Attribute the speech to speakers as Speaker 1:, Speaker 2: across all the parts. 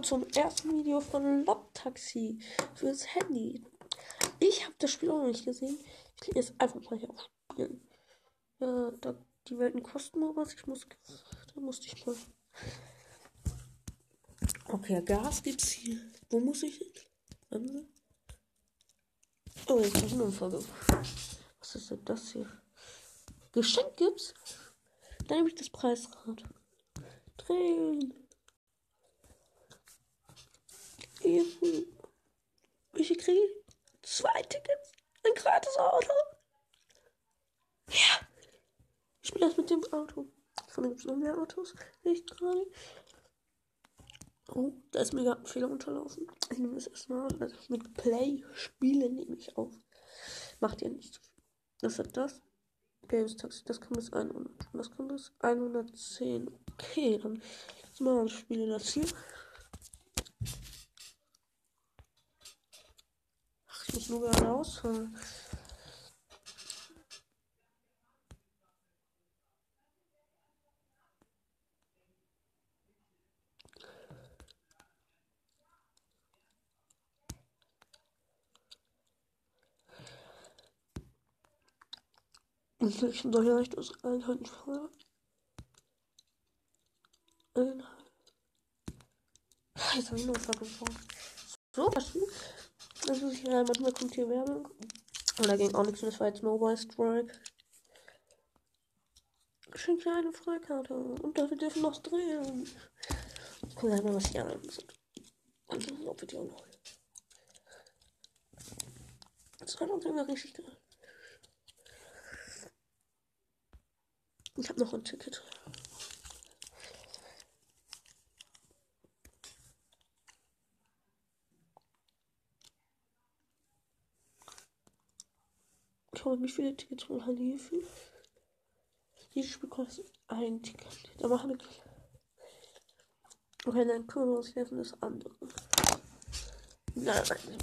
Speaker 1: zum ersten Video von Lobtaxi fürs Handy. Ich habe das Spiel auch noch nicht gesehen. Ich klicke jetzt einfach mal hier auf Spielen. Ja, die Welten kosten nur was. Da musste ich mal. Okay, Gas gibt's hier. Wo muss ich hin? Warte. Oh, jetzt habe ich eine Umfrage. Was ist denn das hier? Geschenk gibt's? Dann nehme ich das Preisrad. Drehen. Welche kriege ich? 2 Tickets? Ein gratis Auto? Ja. Ich spiele das mit dem Auto. Von gibt es noch mehr Autos. Nicht gerade. Oh, da ist mir gerade ein Fehler unterlaufen. Ich nehme das erstmal. Also mit Play spielen nehme ich auf. Macht ja nicht so viel. Was hat das? Games Taxi, das kann bis 100. Was kann das? 110. Okay, dann mal spiele das hier. Ach, ich muss nur gerade ausfahren. Ich soll hier nicht aus Einheiten fahren. Jetzt habe ich noch vergessen. So, was? Also, ja, manchmal kommt hier Werbung. Und da ging auch nichts, das war jetzt Mobile Strike. Schenkt hier eine Freikarte. Und wir dürfen noch drehen. Ich gucke mal, was hier alles sind. Und das ist auch Video noch. Das war doch immer richtig geil. Ich habe noch ein Ticket. Ich habe wie viele Tickets von Handy hierfür. Dieses Spiel kostet ein Ticket. Da machen wir. Okay, dann kümmern wir uns jetzt um das andere. Nein.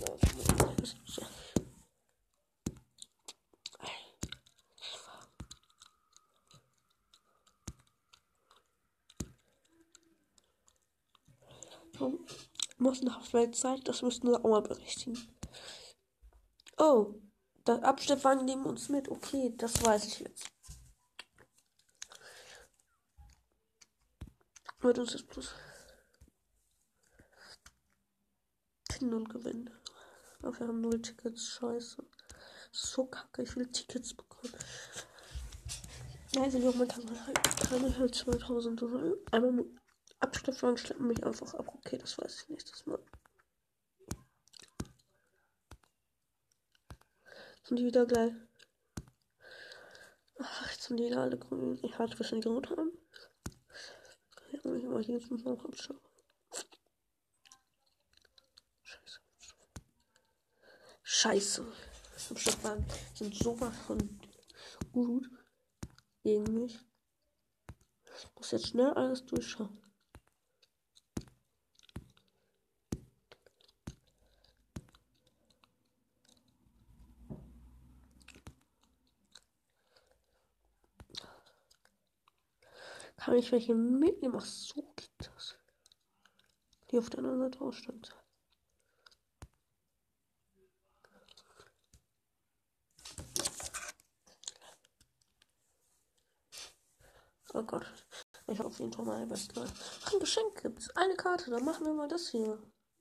Speaker 1: Massenhaft weltweit, das müssten wir auch mal berichtigen. Oh, der Abstellwagen nehmen uns mit. Okay, das weiß ich jetzt. Wird uns das plus finden und gewinnen. Aber wir haben 0 Tickets. Scheiße. So kacke, ich will Tickets bekommen. Nein, sind doch momentan keine 2000 oder einmal Abstellwagen schleppen mich einfach ab. Okay, das weiß ich nächstes Mal. Sind die wieder gleich? Ach, jetzt sind die wieder alle grün. Ich hatte was in die rot haben. Ja, aber hier ist noch abschauen. Scheiße. Abstellwagen sind sowas von gut gegen mich. Ich muss jetzt schnell alles durchschauen. Kann ich welche mitnehmen? Ach, so geht das. Hier auf der anderen Seite ausstand. Oh Gott. Ich habe auf jeden Fall mal was Neues. Ach, ein Geschenk gibt's. Eine Karte. Dann machen wir mal das hier.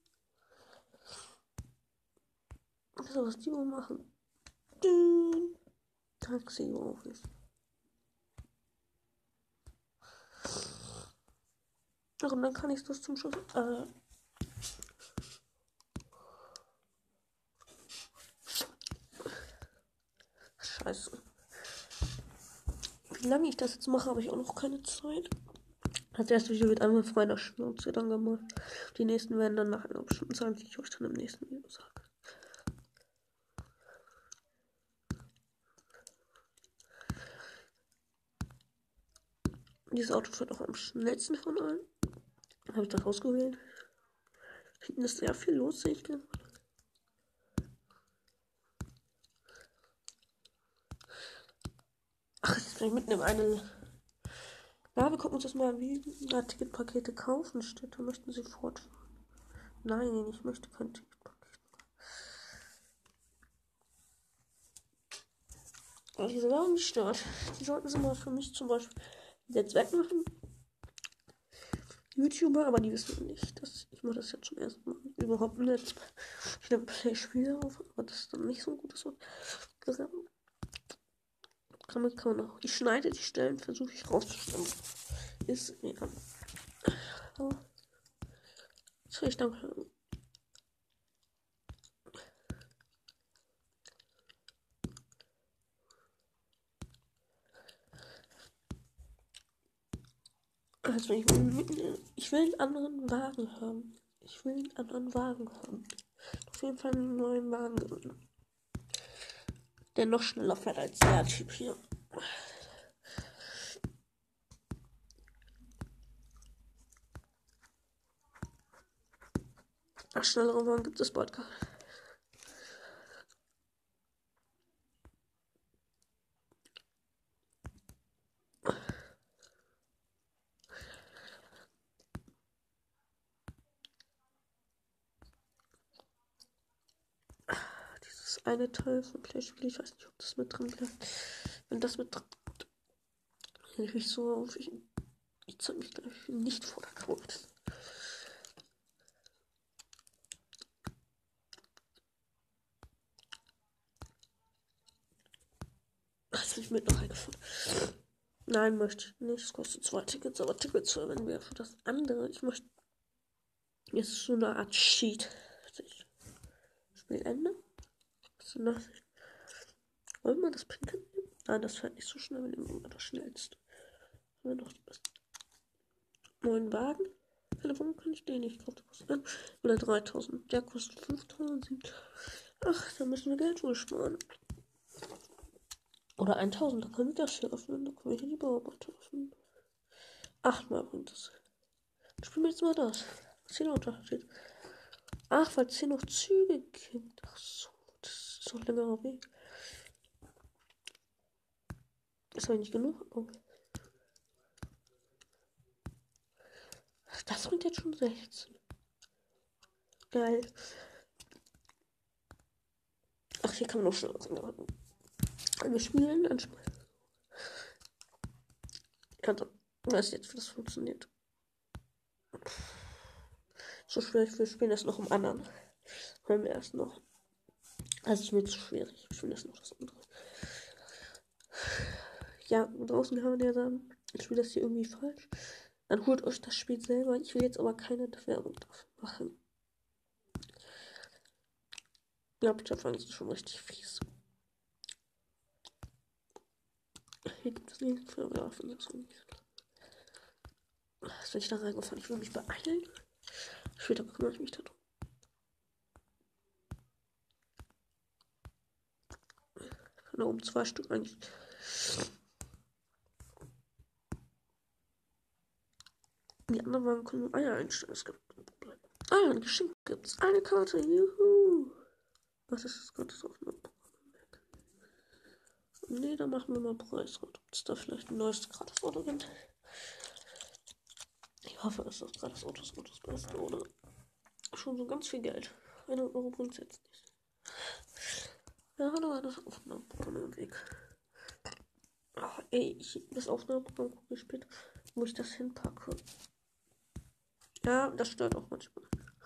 Speaker 1: So, was die wohl machen. Taxi Office. Ach, und dann kann ich das zum Schluss. Scheiße. Wie lange ich das jetzt mache, habe ich auch noch keine Zeit. Das erste Video wird einmal frei nach Schnauze dann gemacht. Die nächsten werden dann nach einer bestimmten Zeit, die ich euch dann im nächsten Video sage. Dieses Auto fährt auch am schnellsten von allen. Dann habe ich das ausgewählt. Hinten ist sehr viel los, sehe ich gerade. Ach, jetzt bin ich mitten in eine. Ja, wir gucken uns das mal an, wie Ticketpakete kaufen steht. Da möchten sie fortfahren. Nein, ich möchte kein TikTok. Aber diese Werbung stört. Die sollten sie mal für mich zum Beispiel jetzt wegmachen. YouTuber, aber die wissen nicht, dass ich mache das jetzt zum ersten Mal. Überhaupt nicht. Ich nehme Play-Spiele auf, aber das ist dann nicht so ein gutes Wort. Kann man auch. Ich schneide die Stellen, versuche ich rauszuschneiden. Ist mir an. So, ich danke. Also ich will einen anderen Wagen haben. Ich will einen anderen Wagen haben. Auf jeden Fall einen neuen Wagen gewinnen. Der noch schneller fährt als der Typ hier. Ach, schnellere Wagen gibt es bald gar nicht. Dieses eine Teil von Playspiel, ich weiß nicht, ob das mit drin bleibt. Wenn das mit drin bleibt, hätte ich so auf. Ich zeige mich gleich nicht vor der Kamera. Das ist mir noch eingefallen. Nein, möchte ich nicht. Es kostet 2 Tickets, aber Tickets verwenden wir für das andere. Ich möchte. Jetzt ist so eine Art Cheat. Spielende. Was ist denn das? Wollen wir das Pinke nehmen? Nein, das fährt nicht so schnell. Wir nehmen immer das schnellste. Haben wir noch die besten. Neuen Wagen. Telefon kann ich den nicht kaufen. Oder 3000. Der kostet 5000. Ach, da müssen wir Geld wohl sparen. Oder 1000. Da können wir das hier öffnen. Da können wir hier die Bauarbeiter öffnen. 8-mal bringt das. Spielen wir jetzt mal das. Was hier noch Unterschied? Ach, weil es hier noch Züge gibt. Ach so, das ist so ein längerer Weg. Ist aber nicht genug. Oh. Das bringt jetzt schon 16. Geil. Ach, hier kann man noch schneller was. Wir spielen, dann spielen. Also, ich weiß jetzt, wie das funktioniert. So schwierig, wir spielen das noch im anderen. Hören wir erst noch. Also, es ist mir zu schwierig. Wir spielen das noch das andere. Ja, draußen kann man ja sagen, ich spiele das hier irgendwie falsch. Dann holt euch das Spiel selber. Ich will jetzt aber keine Werbung dafür machen. Ja, bitte fangen sie schon richtig fies. Hier gibt es nicht für Waffen. Was bin ich da reingefallen? Ich will mich beeilen. Später kümmere ich mich darum. Da oben 2 Stück eigentlich. Die anderen Wagen können nur Eier einstellen. Es gibt ein Geschenk gibt's. Eine Karte. Juhu. Was ist das gerade auf dem Nee, da machen wir mal Preisrot. Ob es da vielleicht ein neues Gratis-Auto gibt. Ich hoffe, dass das Gratis-Auto ist das Beste, oder? Schon so ganz viel Geld. 100 Euro bringt es jetzt nicht. Ja, da war das Aufnahmeprogramm im Weg. Ach, ey, das Aufnahmeprogramm gucke ich später, wo ich das hinpacke. Ja, das stört auch manchmal.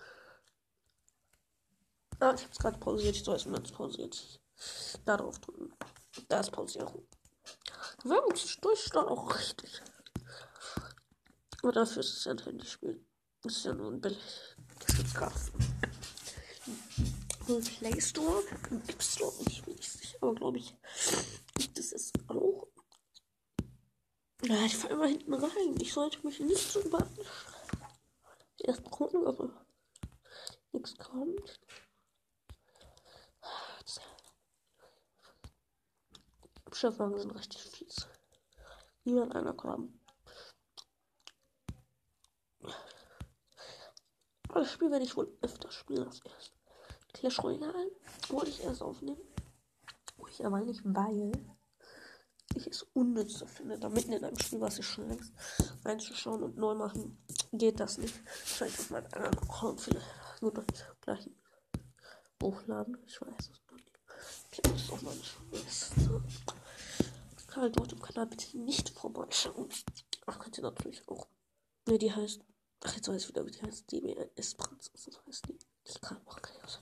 Speaker 1: Ah, ich hab's gerade pausiert. Ich soll es mal pausiert. Da drauf drücken. Da ist Pausierung. Werbungsdurchstand auch richtig. Aber dafür ist es ein Handyspiel. Das ist ja nur ein billig. Das gibt's gerade im Play Store. Im App Store. Ich bin nicht sicher, aber glaube ich, gibt es es auch. Ja, ich fahre immer hinten rein. Ich sollte mich nicht so überraschen. Erst gucken, ob nichts kommt. Chefwagen sind richtig fies. Niemand einer kam. Aber das Spiel werde ich wohl öfter spielen als erst. Clash Royale wollte ich erst aufnehmen. Wo ich aber nicht, weil ich es unnütz finde, da mitten in einem Spiel, was ich schon längst reinzuschauen und neu machen, geht das nicht. Vielleicht auf meinem anderen Account vielleicht. Gut, gleich hochladen. Ich weiß es noch nicht. Ich habe es auch mal nicht. Karl dort im Kanal bitte nicht vorbeischauen. Ach, könnt ihr natürlich auch. Ne, die heißt. Ach, jetzt weiß ich wieder, wie die heißt. DBS Pranz. Das heißt die. Ich kann auch keine Ahnung.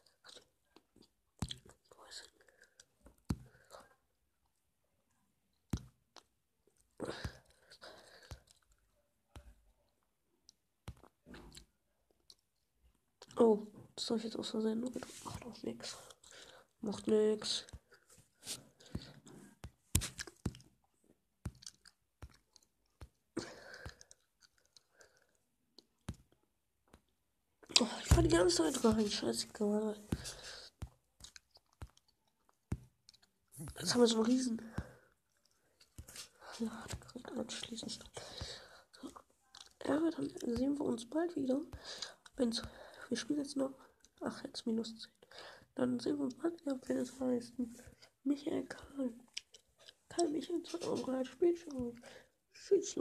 Speaker 1: Oh, das soll ich jetzt aus Versehen nur gedrückt. Macht auch nix. Macht nix. Oh, ich fahr die ganze Zeit rein. Scheißegal. Jetzt haben wir so einen riesen. Ja, direkt anschließen. So. Ja, dann sehen wir uns bald wieder. Wir spielen jetzt noch. Ach, jetzt -10. Dann sehen wir uns bald wieder, wenn es heißt Michael Karl. Karl Michael 2 Euro Spielchen. Tschüss.